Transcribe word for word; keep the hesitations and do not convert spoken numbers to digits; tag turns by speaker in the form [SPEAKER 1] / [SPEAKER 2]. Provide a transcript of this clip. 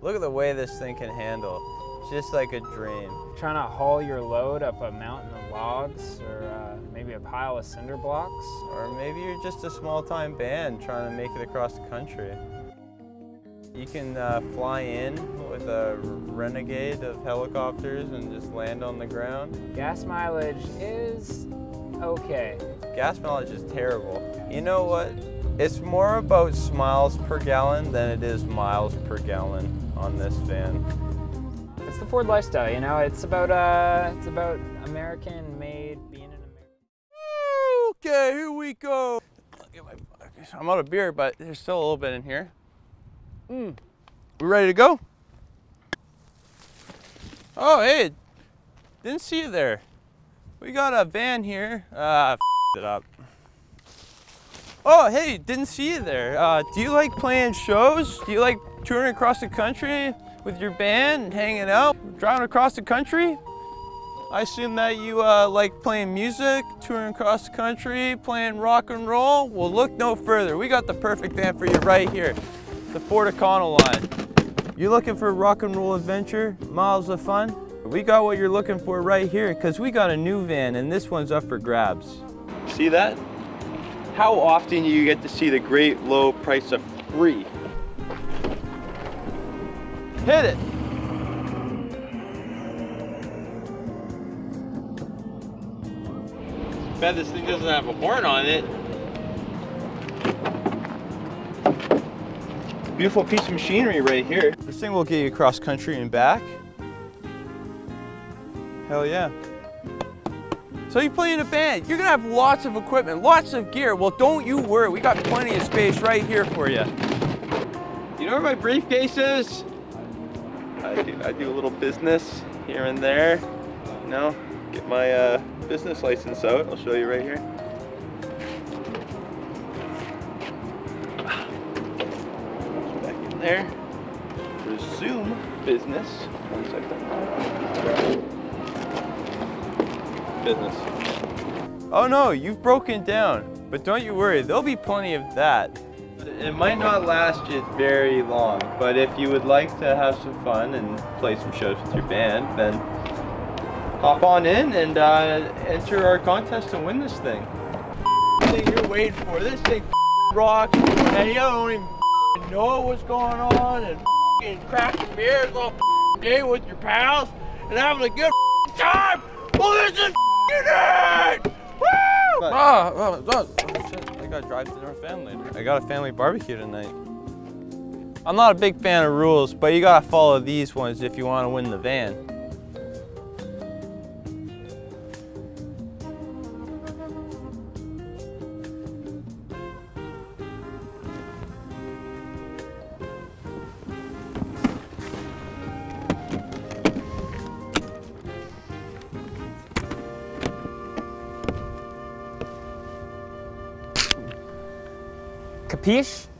[SPEAKER 1] Look at the way this thing can handle. It's just like a dream.
[SPEAKER 2] Trying to haul your load up a mountain of logs, or uh, maybe a pile of cinder blocks.
[SPEAKER 1] Or maybe you're just a small-time band trying to make it across the country. You can uh, fly in with a Renegade of helicopters and just land on the ground.
[SPEAKER 2] Gas mileage is okay.
[SPEAKER 1] Gas mileage is terrible. You know what? It's more about miles per gallon than it is miles per gallon on this van.
[SPEAKER 2] It's the Ford lifestyle, you know. It's about uh, it's about American-made, being an American.
[SPEAKER 1] Okay, here we go. I'm out of beer, but there's still a little bit in here. Mm. We ready to go? Oh, hey, didn't see you there. We got a van here. Ah, f it up. Oh, hey, didn't see you there. Uh, do you like playing shows? Do you like touring across the country with your band and hanging out, driving across the country? I assume that you uh, like playing music, touring across the country, playing rock and roll. Well, look no further. We got the perfect van for you right here. The Ford Econoline. You looking for rock and roll adventure, miles of fun? We got what you're looking for right here, because we got a new van and this one's up for grabs. See that? How often do you get to see the great low price of free? Hit it! Bet this thing doesn't have a horn on it. Beautiful piece of machinery right here. This thing will get you across country and back. Hell yeah. So you play in a band, you're gonna have lots of equipment, lots of gear. Well, don't you worry, we got plenty of space right here for you. You know where my briefcase is? I do, I do a little business here and there. You know, get my uh, business license out. I'll show you right here. There. Resume business. One second. Business. Oh no, you've broken down. But don't you worry, there'll be plenty of that. It might not last you very long, but if you would like to have some fun and play some shows with your band, then hop on in and uh, enter our contest and win this thing. Thing you're waiting for. This thing rocks, and you don't even know what's going on, and cracking beers all day with your pals and having a good time. Well, this is it! Woo! Ah, oh, oh, oh, shit. I gotta drive to our family later. I got a family barbecue tonight. I'm not a big fan of rules, but you gotta follow these ones if you want to win the van.
[SPEAKER 2] Capiche?